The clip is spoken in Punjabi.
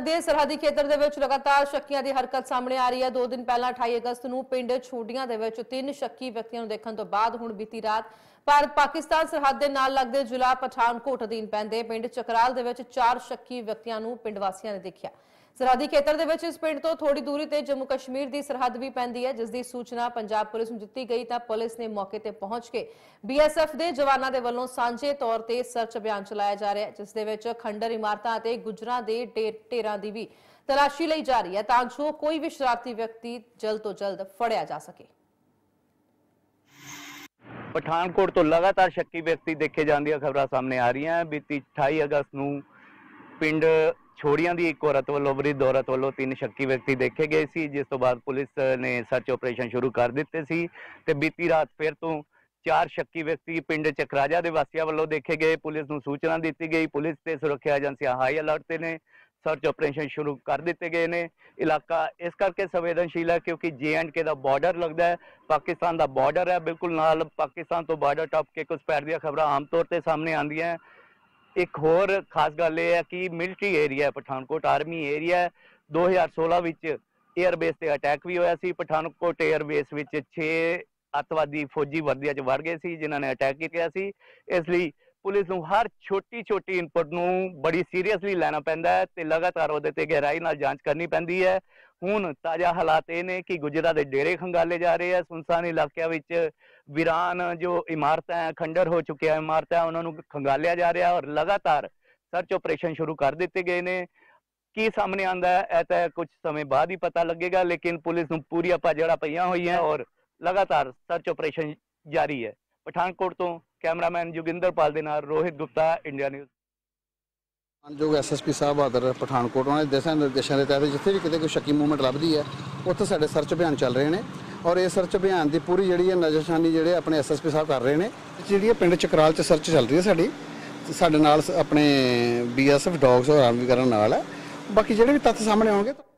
ਦੇ ਸਰਹੱਦੀ ਖੇਤਰ ਦੇ ਵਿੱਚ ਲਗਾਤਾਰ ਸ਼ੱਕੀਆਂ ਦੀ ਹਰਕਤ ਸਾਹਮਣੇ ਆ ਰਹੀ ਹੈ। 2 ਦਿਨ ਪਹਿਲਾਂ 28 ਅਗਸਤ ਨੂੰ ਪਿੰਡ ਛੋਡੀਆਂ ਦੇ ਵਿੱਚ 3 ਸ਼ੱਕੀ ਵਿਅਕਤੀਆਂ ਨੂੰ ਦੇਖਣ ਤੋਂ ਬਾਅਦ ਹੁਣ ਬੀਤੀ ਰਾਤ ਭਾਰਤ ਪਾਕਿਸਤਾਨ ਸਰਹੱਦ ਦੇ ਨਾਲ ਲੱਗਦੇ ਜ਼ਿਲ੍ਹਾ ਪਠਾਨਕੋਟ ਅਧੀਨ ਪੈਂਦੇ ਪਿੰਡ ਚਕਰਾਲ ਦੇ ਵਿੱਚ 4 ਸ਼ੱਕੀ ਵਿਅਕਤੀਆਂ ਨੂੰ ਪਿੰਡ ਵਾਸੀਆਂ ਨੇ ਦੇਖਿਆ। ਸਰਹੱਦੀ ਖੇਤਰ ਦੇ ਵਿੱਚ ਇਸ ਪਿੰਡ ਤੋਂ ਥੋੜੀ ਦੂਰੀ ਤੇ ਜੰਮੂ ਕਸ਼ਮੀਰ ਦੀ ਸਰਹੱਦ ਵੀ ਪੈਂਦੀ ਹੈ, ਜਿਸ ਦੀ ਸੂਚਨਾ ਪੰਜਾਬ ਪੁਲਿਸ ਨੂੰ ਦਿੱਤੀ ਗਈ ਤਾਂ ਪੁਲਿਸ ਨੇ ਮੌਕੇ ਤੇ ਪਹੁੰਚ ਕੇ BSF ਦੇ ਜਵਾਨਾਂ ਦੇ ਵੱਲੋਂ ਸਾਂਝੇ ਤੌਰ ਤੇ ਸਰਚ ਅਭਿਆਨ ਚਲਾਇਆ ਜਾ ਰਿਹਾ ਹੈ, ਜਿਸ ਦੇ ਵਿੱਚ ਖੰਡਰ ਇਮਾਰਤਾਂ ਅਤੇ ਗੁੱਜਰਾਂ ਦੇ ਢੇਰਾਂ ਦੀ ਵੀ ਤਲਾਸ਼ੀ ਲਈ ਜਾ ਰਹੀ ਹੈ ਤਾਂ ਜੋ ਕੋਈ ਵੀ ਸ਼ਰਾਰਤੀ ਵਿਅਕਤੀ ਜਲਦ ਤੋਂ ਜਲਦ ਫੜਿਆ ਜਾ ਸਕੇ। ਪਠਾਨਕੋਟ ਤੋਂ ਲਗਾਤਾਰ ਸ਼ੱਕੀ ਵਿਅਕਤੀ ਦੇਖੇ ਜਾਣ ਦੀਆਂ ਖਬਰਾਂ ਸਾਹਮਣੇ ਆ ਰਹੀਆਂ ਹਨ। ਬੀਤੀ 28 ਅਗਸਤ ਨੂੰ ਪਿੰਡ ਛੋੜੀਆਂ ਦੀ ਇੱਕ ਔਰਤ ਵੱਲੋਂ ਵਿਰੁੱਧ ਔਰਤ ਵੱਲੋਂ 3 ਸ਼ੱਕੀ ਵਿਅਕਤੀ ਦੇਖੇ ਗਏ ਸੀ, ਜਿਸ ਤੋਂ ਬਾਅਦ ਪੁਲਿਸ ਨੇ ਸਰਚ ਆਪਰੇਸ਼ਨ ਸ਼ੁਰੂ ਕਰ ਦਿੱਤੇ ਸੀ ਤੇ ਬੀਤੀ ਰਾਤ ਫਿਰ ਤੋਂ 4 ਸ਼ੱਕੀ ਵਿਅਕਤੀ ਪਿੰਡ ਚਕਰਾਜਾ ਦੇ ਵਾਸੀਆਂ ਵੱਲੋਂ ਦੇਖੇ ਗਏ। ਪੁਲਿਸ ਨੂੰ ਸੂਚਨਾ ਦਿੱਤੀ ਗਈ, ਪੁਲਿਸ ਤੇ ਸੁਰੱਖਿਆ ਏਜੰਸੀਆਂ ਹਾਈ ਅਲਰਟ ਤੇ ਨੇ, ਸਰਚ ਆਪਰੇਸ਼ਨ ਸ਼ੁਰੂ ਕਰ ਦਿੱਤੇ ਗਏ ਨੇ। ਇਲਾਕਾ ਇਸ ਕਰਕੇ ਸੰਵੇਦਨਸ਼ੀਲ ਹੈ ਕਿਉਂਕਿ J&K ਦਾ ਬਾਰਡਰ ਲੱਗਦਾ ਹੈ, ਪਾਕਿਸਤਾਨ ਦਾ ਬਾਰਡਰ ਹੈ ਬਿਲਕੁਲ ਨਾਲ। ਪਾਕਿਸਤਾਨ ਤੋਂ ਬਾਰਡਰ ਟੱਪ ਕੇ ਘੁਸਪੈਠ ਦੀਆਂ ਖਬਰਾਂ ਆਮ ਤੌਰ ਤੇ ਸਾਹਮਣੇ ਆਉਂਦੀਆਂ। ਇੱਕ ਹੋਰ ਖਾਸ ਗੱਲ ਇਹ ਹੈ ਕਿ ਮਿਲਟਰੀ ਏਰੀਆ ਹੈ ਪਠਾਨਕੋਟ, ਆਰਮੀ ਏਰੀਆ ਹੈ। 2016 ਵਿੱਚ 에ਅਰਬੇਸ ਤੇ ਅਟੈਕ ਵੀ ਹੋਇਆ ਸੀ। ਪਠਾਨਕੋਟ 에ਅਰਬੇਸ ਵਿੱਚ 6 ਅੱਤਵਾਦੀ ਫੌਜੀ ਵਰਦੀਆਂ 'ਚ ਵੜ ਗਏ ਸੀ ਜਿਨ੍ਹਾਂ ਨੇ ਅਟੈਕ ਕੀਤਾ ਸੀ। ਇਸ ਲਈ ਪੁਲਿਸ ਨੂੰ ਹਰ ਛੋਟੀ ਇਨਪੁਟ ਨੂੰ ਬੜੀ ਸੀਰੀਅਸਲੀ ਲੈਣਾ ਪੈਂਦਾ ਹੈ ਤੇ ਲਗਾਤਾਰ ਉਹਦੇ ਤੇ ਗਹਿਰਾਈ ਨਾਲ ਜਾਂਚ ਕਰਨੀ ਪੈਂਦੀ ਹੈ। ਹੁਣ ਤਾਜ਼ਾ ਹਾਲਾਤ ਇਹ ਨੇ ਕਿ ਗੁੱਜਰਾਂ ਦੇ ਡੇਰੇ ਖੰਗਾਲੇ ਜਾ ਰਹੇ ਆ। ਸੁਨਸਾਨ ਇਲਾਕਿਆਂ ਵਿੱਚ ਵੀਰਾਨ ਜੋ ਇਮਾਰਤਾਂ ਹੈ, ਖੰਡਰ ਹੋ ਚੁੱਕਿਆ ਇਮਾਰਤਾਂ, ਉਹਨਾਂ ਨੂੰ ਖੰਗਾਲਿਆ ਜਾ ਰਿਹਾ ਔਰ ਲਗਾਤਾਰ ਸਰਚ ਆਪਰੇਸ਼ਨ ਸ਼ੁਰੂ ਕਰ ਦਿੱਤੇ ਗਏ ਨੇ। ਕੀ ਸਾਹਮਣੇ ਆਉਂਦਾ ਹੈ ਇਹ ਤਾਂ ਕੁਝ ਸਮੇਂ ਬਾਅਦ ਹੀ ਪਤਾ ਲੱਗੇਗਾ, ਲੇਕਿਨ ਪੁਲਿਸ ਨੂੰ ਪੂਰੀਆਂ ਭਾਜੜਾਂ ਪਈਆਂ ਹੋਈਆਂ ਔਰ ਲਗਾਤਾਰ ਸਰਚ ਆਪਰੇਸ਼ਨ ਜਾਰੀ ਹੈ। ਪਠਾਨਕੋਟ ਤੋਂ ਕੈਮਰਾਮੈਨ ਜੋਗਿੰਦਰਪਾਲ ਦੇ ਨਾਲ ਰੋਹਿਤ ਗੁਪਤਾ, ਇੰਡੀਆ ਨਿਊਜ਼। ਮਾਨਯੋਗ SSP ਸਾਹਿਬ ਬਹਾਦਰ ਪਠਾਨਕੋਟ ਉਹਨਾਂ ਦੇ ਦਿਸ਼ਾ ਨਿਰਦੇਸ਼ਾਂ ਦੇ ਤਹਿਤ ਜਿੱਥੇ ਵੀ ਕਿਤੇ ਕੋਈ ਸ਼ੱਕੀ ਮੂਵਮੈਂਟ ਲੱਭਦੀ ਹੈ ਉੱਥੇ ਸਾਡੇ ਸਰਚ ਅਭਿਆਨ ਚੱਲ ਰਹੇ ਨੇ ਔਰ ਇਹ ਸਰਚ ਅਭਿਆਨ ਦੀ ਪੂਰੀ ਜਿਹੜੀ ਹੈ ਨਜ਼ਰਸ਼ਾਨੀ ਜਿਹੜੇ ਆਪਣੇ SSP ਸਾਹਿਬ ਕਰ ਰਹੇ ਨੇ। ਜਿਹੜੀ ਹੈ ਪਿੰਡ ਚਕਰਾਲ 'ਚ ਸਰਚ ਚੱਲ ਰਹੀ ਹੈ ਸਾਡੀ, ਸਾਡੇ ਨਾਲ ਆਪਣੇ BSF ਡੌਗਸ ਔਰ ਆਰਮੀ ਕਰਨ ਨਾਲ ਹੈ। ਬਾਕੀ ਜਿਹੜੇ ਵੀ ਤੱਥ ਸਾਹਮਣੇ ਆਉਣਗੇ